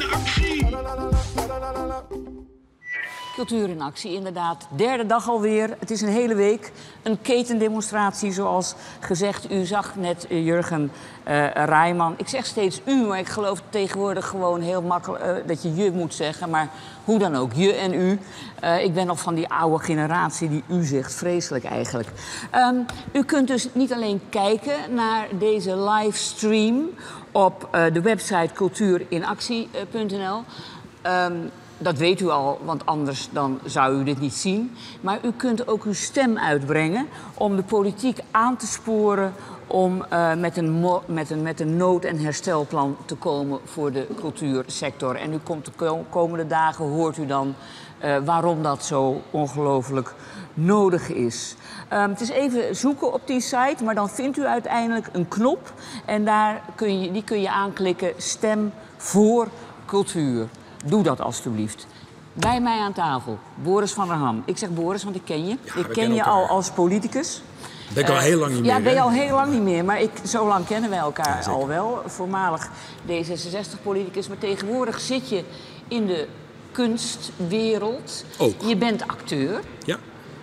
in actie! Cultuur in actie, inderdaad. Derde dag alweer. Het is een hele week. Een ketendemonstratie, zoals gezegd. U zag net Jurgen Rijman. Ik zeg steeds u, maar ik geloof tegenwoordig gewoon heel makkelijk dat je moet zeggen. Maar hoe dan ook, je en u. Ik ben nog van die oude generatie die u zegt. Vreselijk eigenlijk. U kunt dus niet alleen kijken naar deze livestream op de website cultuurinactie.nl. Dat weet u al, want anders dan zou u dit niet zien. Maar u kunt ook uw stem uitbrengen om de politiek aan te sporen om met een nood- en herstelplan te komen voor de cultuursector. En u komt de komende dagen, hoort u dan waarom dat zo ongelooflijk nodig is. Het is even zoeken op die site, maar dan vindt u uiteindelijk een knop. En die kun je aanklikken, stem voor cultuur. Doe dat alstublieft. Bij mij aan tafel, Boris van der Ham. Ik zeg Boris, want ik ken je. Ja, ik ken je al als politicus. Ben ik al heel lang niet meer. Ja, ben je al heel lang niet meer. Maar zo lang kennen wij elkaar al wel. Voormalig D66-politicus. Maar tegenwoordig zit je in de kunstwereld. Ook. Je bent acteur. Ja.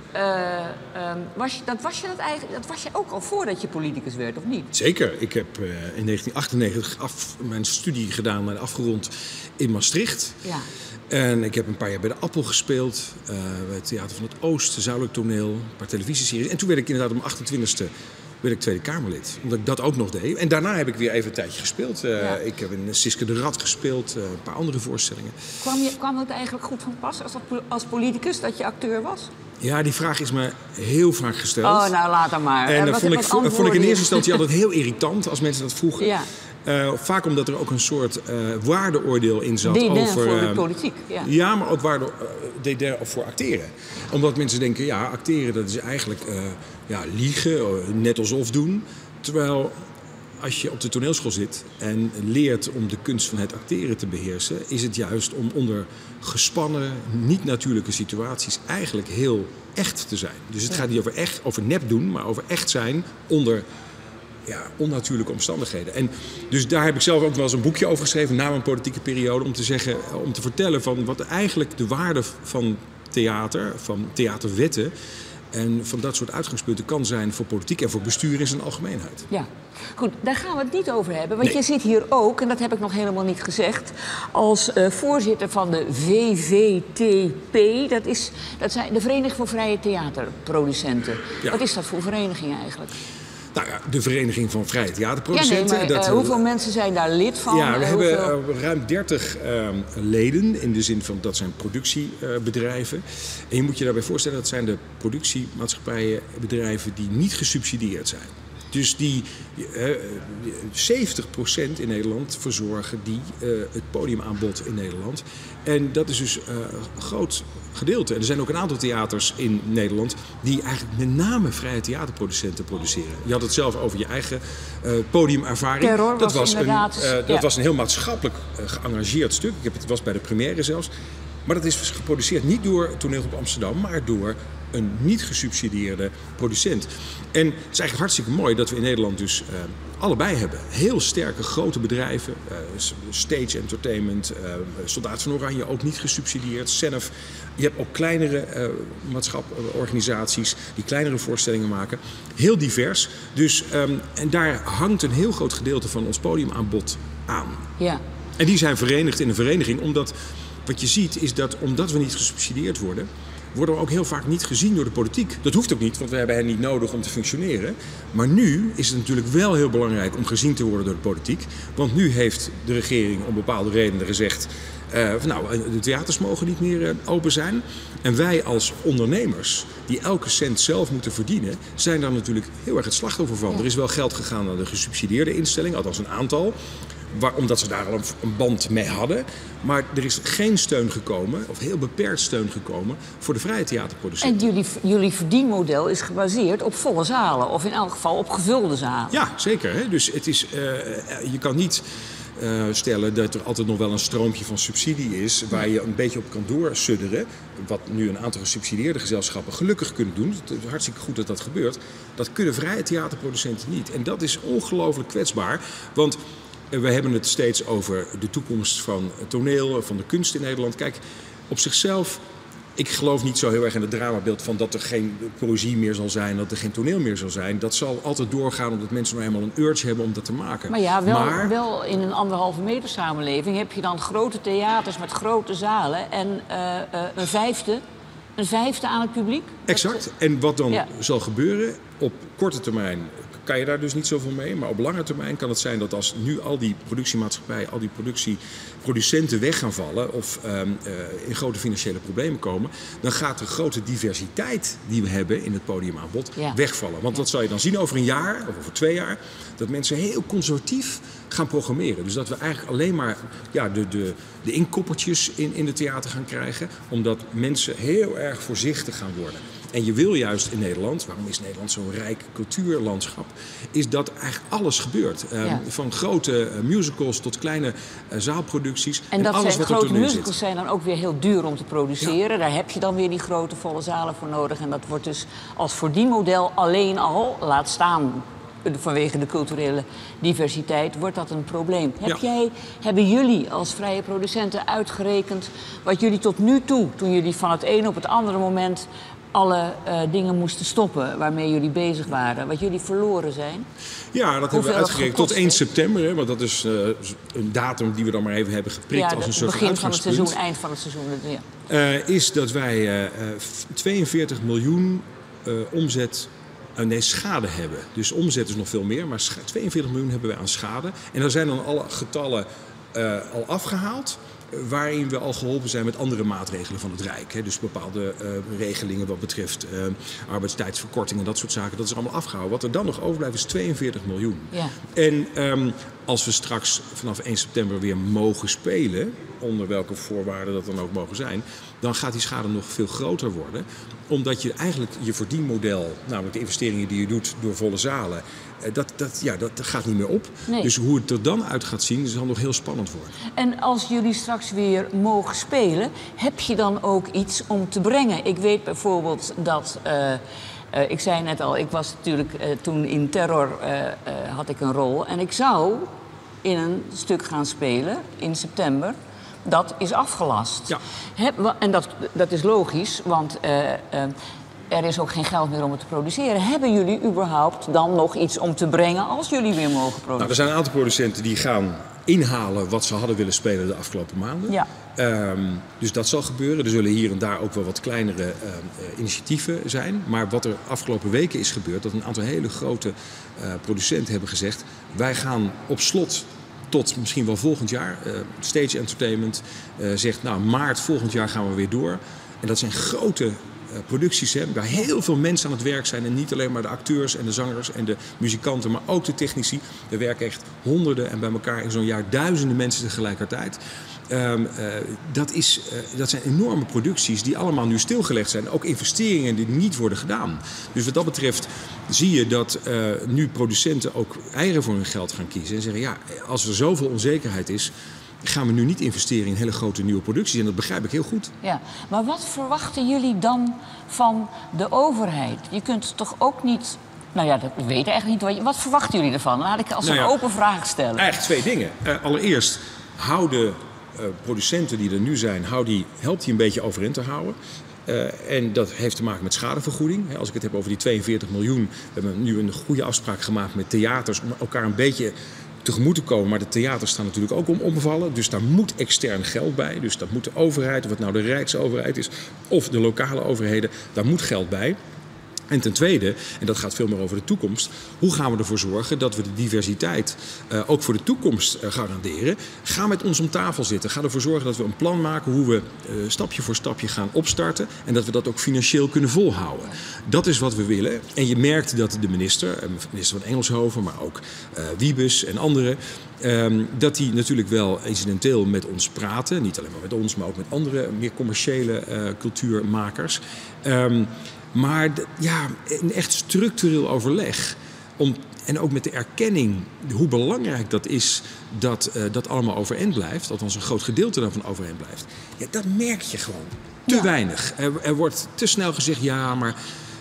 Was je ook al voordat je politicus werd, of niet? Zeker. Ik heb in 1998 mijn studie gedaan en afgerond in Maastricht. Ja. En ik heb een paar jaar bij de Appel gespeeld. Bij het Theater van het Oosten, Zuidelijk Toneel, een paar televisieseries. En toen werd ik inderdaad om 28e werd ik Tweede Kamerlid. Omdat ik dat ook nog deed. En daarna heb ik weer even een tijdje gespeeld. Ik heb in Siske de Rad gespeeld, een paar andere voorstellingen. Kwam het eigenlijk goed van pas als politicus dat je acteur was? Ja, die vraag is me heel vaak gesteld. Oh, nou laat dan maar. En dat vond ik in eerste instantie altijd heel irritant als mensen dat vroegen. Ja. Vaak omdat er ook een soort waardeoordeel in zat over voor de politiek. Ja, ja, maar ook voor acteren. Omdat mensen denken, ja, acteren dat is eigenlijk liegen, net alsof doen. Terwijl als je op de toneelschool zit en leert om de kunst van het acteren te beheersen, is het juist om onder gespannen, niet-natuurlijke situaties eigenlijk heel echt te zijn. Dus het gaat niet over nep doen, maar over echt zijn onder onnatuurlijke omstandigheden. En dus daar heb ik zelf ook wel eens een boekje over geschreven na mijn politieke periode om te vertellen van wat eigenlijk de waarde van theater, van theaterwetten en van dat soort uitgangspunten kan zijn voor politiek en voor bestuur in zijn algemeenheid. Ja, goed, daar gaan we het niet over hebben. Want je zit hier ook, en dat heb ik nog helemaal niet gezegd, als voorzitter van de VVTP. Dat zijn de Vereniging voor Vrije Theaterproducenten. Ja. Wat is dat voor vereniging eigenlijk? Nou ja, de Vereniging van Vrije Theaterproducenten. Ja, maar, hoeveel mensen zijn daar lid van? Ja, we hebben ruim 30 leden. In de zin van dat zijn productiebedrijven. En je moet je daarbij voorstellen, dat zijn de productiemaatschappijen, bedrijven die niet gesubsidieerd zijn. Dus die 70% in Nederland verzorgen die het podiumaanbod in Nederland. En dat is dus een groot gedeelte. En er zijn ook een aantal theaters in Nederland die eigenlijk met name vrije theaterproducenten produceren. Je had het zelf over je eigen podiumervaring. Terror dat was een heel maatschappelijk geëngageerd stuk. Het was bij de première zelfs. Maar dat is geproduceerd niet door Toneelgroep Amsterdam, maar door een niet gesubsidieerde producent. En het is eigenlijk hartstikke mooi dat we in Nederland dus allebei hebben. Heel sterke, grote bedrijven. Stage Entertainment, Soldaat van Oranje, ook niet gesubsidieerd. Senf. Je hebt ook kleinere organisaties die kleinere voorstellingen maken. Heel divers. Dus, en daar hangt een heel groot gedeelte van ons podiumaanbod aan. Ja. En die zijn verenigd in een vereniging, omdat wat je ziet is dat omdat we niet gesubsidieerd worden we ook heel vaak niet gezien door de politiek. Dat hoeft ook niet, want we hebben hen niet nodig om te functioneren. Maar nu is het natuurlijk wel heel belangrijk om gezien te worden door de politiek. Want nu heeft de regering om bepaalde redenen gezegd, de theaters mogen niet meer open zijn. En wij als ondernemers, die elke cent zelf moeten verdienen, zijn daar natuurlijk heel erg het slachtoffer van. Ja. Er is wel geld gegaan naar de gesubsidieerde instelling, althans een aantal. Omdat ze daar al een band mee hadden. Maar er is geen steun gekomen, of heel beperkt steun gekomen, voor de vrije theaterproducenten. En jullie verdienmodel is gebaseerd op volle zalen, of in elk geval op gevulde zalen. Ja, zeker. Hè? Dus het is, je kan niet stellen dat er altijd nog wel een stroompje van subsidie is waar je een beetje op kan doorsudderen. Wat nu een aantal gesubsidieerde gezelschappen gelukkig kunnen doen. Het is hartstikke goed dat dat gebeurt. Dat kunnen vrije theaterproducenten niet. En dat is ongelooflijk kwetsbaar. Want We hebben het steeds over de toekomst van het toneel, van de kunst in Nederland. Kijk, op zichzelf, ik geloof niet zo heel erg in het dramabeeld van dat er geen poëzie meer zal zijn, dat er geen toneel meer zal zijn. Dat zal altijd doorgaan omdat mensen nou eenmaal een urge hebben om dat te maken. Maar ja, wel in een 1,5 meter samenleving heb je dan grote theaters met grote zalen en een vijfde aan het publiek. Exact. En wat dan zal gebeuren, op korte termijn kan je daar dus niet zoveel mee. Maar op lange termijn kan het zijn dat als nu al die productiemaatschappijen, al die producenten weg gaan vallen of in grote financiële problemen komen, dan gaat de grote diversiteit die we hebben in het podiumaanbod wegvallen. Want wat zal je dan zien over een jaar of over 2 jaar? Dat mensen heel conservatief gaan programmeren. Dus dat we eigenlijk alleen maar de inkoppertjes in de theater gaan krijgen, omdat mensen heel erg voorzichtig gaan worden. En je wil juist in Nederland, waarom is Nederland zo'n rijk cultuurlandschap, is dat eigenlijk alles gebeurt. Van grote musicals tot kleine zaalproducties. En dat alles zijn wat grote musicals zijn dan ook weer heel duur om te produceren. Ja. Daar heb je dan weer die grote volle zalen voor nodig. En dat wordt dus als verdienmodel alleen al, laat staan vanwege de culturele diversiteit, wordt dat een probleem. Hebben jullie als vrije producenten uitgerekend wat jullie tot nu toe, toen jullie van het een op het andere moment alle dingen moesten stoppen waarmee jullie bezig waren, wat jullie verloren zijn? Ja, dat hebben we uitgerekend tot 1 september. Hè, want dat is een datum die we dan maar even hebben geprikt als een soort begin van het seizoen, eind van het seizoen. Is dat wij 42 miljoen schade hebben. Dus omzet is nog veel meer, maar 42 miljoen hebben wij aan schade. En daar zijn dan alle getallen al afgehaald, waarin we al geholpen zijn met andere maatregelen van het Rijk. Hè. Dus bepaalde regelingen wat betreft arbeidstijdsverkorting en dat soort zaken. Dat is allemaal afgehouden. Wat er dan nog overblijft is 42 miljoen. Ja. En als we straks vanaf 1 september weer mogen spelen, onder welke voorwaarden dat dan ook mogen zijn, dan gaat die schade nog veel groter worden. Omdat je eigenlijk je verdienmodel, namelijk de investeringen die je doet door volle zalen, dat gaat niet meer op. Nee. Dus hoe het er dan uit gaat zien, zal nog heel spannend worden. En als jullie straks weer mogen spelen, heb je dan ook iets om te brengen? Ik weet bijvoorbeeld dat, ik zei net al, ik was natuurlijk toen in Terror had ik een rol. En ik zou in een stuk gaan spelen in september. Dat is afgelast. Ja. En dat is logisch, want er is ook geen geld meer om het te produceren. Hebben jullie überhaupt dan nog iets om te brengen als jullie weer mogen produceren? Nou, er zijn een aantal producenten die gaan inhalen wat ze hadden willen spelen de afgelopen maanden. Ja. Dus dat zal gebeuren. Er zullen hier en daar ook wel wat kleinere initiatieven zijn. Maar wat er afgelopen weken is gebeurd, dat een aantal hele grote producenten hebben gezegd, wij gaan op slot tot misschien wel volgend jaar. Stage Entertainment zegt, nou, maart volgend jaar gaan we weer door. En dat zijn grote producties, waar heel veel mensen aan het werk zijn. En niet alleen maar de acteurs en de zangers en de muzikanten, maar ook de technici. Er werken echt honderden en bij elkaar in zo'n jaar duizenden mensen tegelijkertijd. Dat zijn enorme producties die allemaal nu stilgelegd zijn. Ook investeringen die niet worden gedaan. Dus wat dat betreft zie je dat nu producenten ook eieren voor hun geld gaan kiezen. En zeggen, ja, als er zoveel onzekerheid is, gaan we nu niet investeren in hele grote nieuwe producties. En dat begrijp ik heel goed. Ja, maar wat verwachten jullie dan van de overheid? Je kunt toch ook niet... Nou ja, ik weet eigenlijk niet. Wat verwachten jullie ervan? Laat ik als een open vraag stellen. Eigenlijk 2 dingen. Allereerst, hou de producenten die er nu zijn, helpt die een beetje overeind te houden. En dat heeft te maken met schadevergoeding. Als ik het heb over die 42 miljoen. We hebben nu een goede afspraak gemaakt met theaters om elkaar een beetje tegemoet te komen. Maar de theaters staan natuurlijk ook om omvallen. Dus daar moet extern geld bij. Dus dat moet de overheid, of het nou de Rijksoverheid is of de lokale overheden, daar moet geld bij. En ten tweede, en dat gaat veel meer over de toekomst, hoe gaan we ervoor zorgen dat we de diversiteit ook voor de toekomst garanderen? Ga met ons om tafel zitten. Ga ervoor zorgen dat we een plan maken hoe we stapje voor stapje gaan opstarten en dat we dat ook financieel kunnen volhouden. Dat is wat we willen. En je merkt dat de minister van Engelshoven, maar ook Wiebes en anderen, dat die natuurlijk wel incidenteel met ons praten. Niet alleen maar met ons, maar ook met andere meer commerciële cultuurmakers. Maar een echt structureel overleg. En ook met de erkenning hoe belangrijk dat is dat dat allemaal overeind blijft. Althans een groot gedeelte daarvan overeind blijft. Ja, dat merk je gewoon te weinig. Er wordt te snel gezegd, ja, maar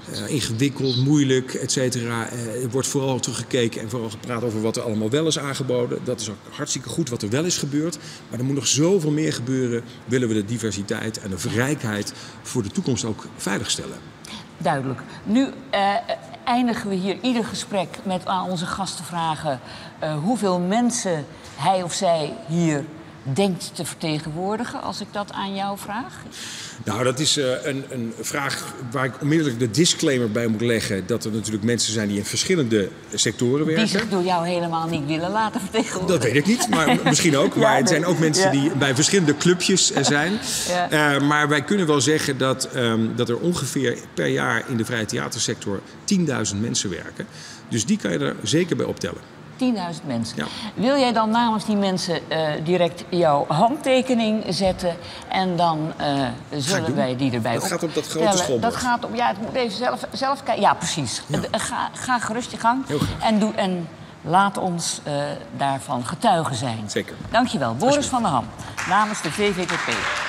ingewikkeld, moeilijk, et cetera. Er wordt vooral teruggekeken en vooral gepraat over wat er allemaal wel is aangeboden. Dat is ook hartstikke goed wat er wel is gebeurd. Maar er moet nog zoveel meer gebeuren. Willen we de diversiteit en de rijkheid voor de toekomst ook veiligstellen. Duidelijk. Nu eindigen we hier ieder gesprek met aan onze gasten vragen hoeveel mensen hij of zij hier denkt te vertegenwoordigen, als ik dat aan jou vraag? Nou, dat is een vraag waar ik onmiddellijk de disclaimer bij moet leggen. Dat er natuurlijk mensen zijn die in verschillende sectoren werken. Die zich door jou helemaal niet willen laten vertegenwoordigen. Dat weet ik niet, maar misschien ook. Maar het zijn ook mensen die bij verschillende clubjes zijn. Ja. Maar wij kunnen wel zeggen dat er ongeveer per jaar in de vrije theatersector 10.000 mensen werken. Dus die kan je er zeker bij optellen. 10.000 mensen. Ja. Wil jij dan namens die mensen direct jouw handtekening zetten en dan zullen wij die erbij optellen? Dat gaat op dat grote schoolbord. Dat gaat op, ja, het moet even zelf kijken. Ja, precies. Ja. Ga gerust je gang en laat ons daarvan getuigen zijn. Zeker. Dankjewel. Boris van der Ham, namens de VVTP.